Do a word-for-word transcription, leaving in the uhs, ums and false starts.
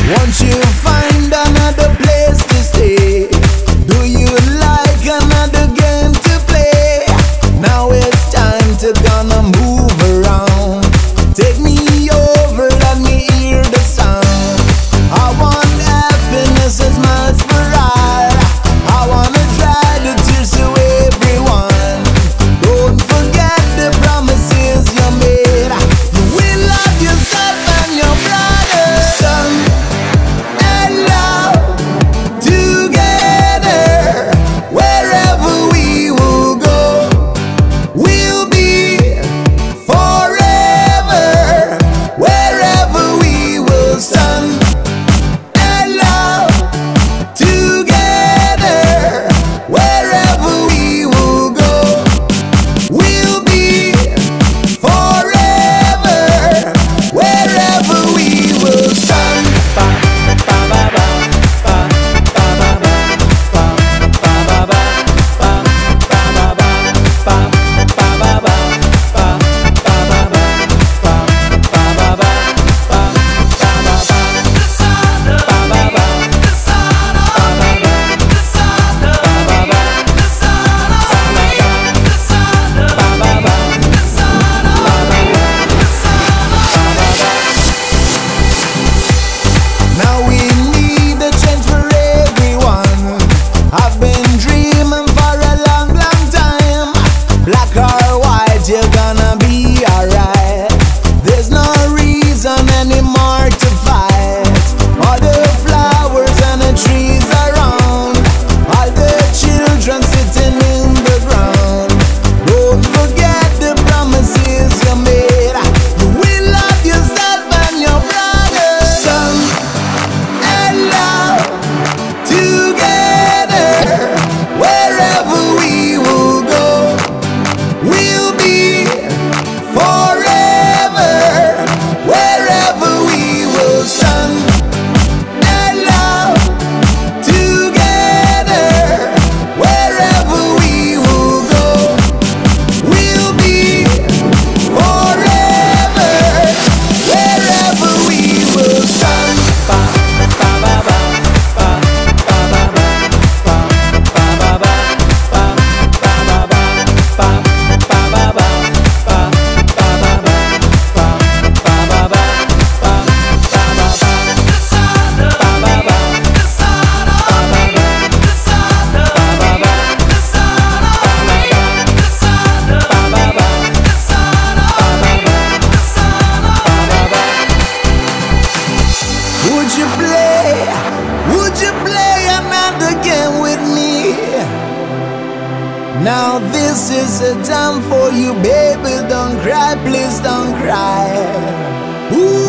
Once you find another place to stay, do you like another game to play? Now it's time to gonna move around. Take me over, let me hear the sound. I want happiness as much for all. I wanna dry the tears to everyone. Don't forget the promises you made. You will love yourself and your brother. Son and love together. Wherever we will go, we'll be forever. Wherever we will stand and love together. Wherever we will go, we'll be forever. Wherever we will stand. Now we need a change for everyone. I've been dreaming for a long, long time. Black or white, you're gonna be alright. There's no reason anymore to fight. All the flowers and the trees around, all the children sitting in the ground. Don't forget the promises you made. You will love yourself and your brother. Son and love together. Wherever we will go, we'll be forever. Wherever we will stand and love together. Wherever we will go, we'll be forever. Wherever we will stand. Would you play? Would you play another game with me? Now this is the time for you, baby. Don't cry, please don't cry. Ooh.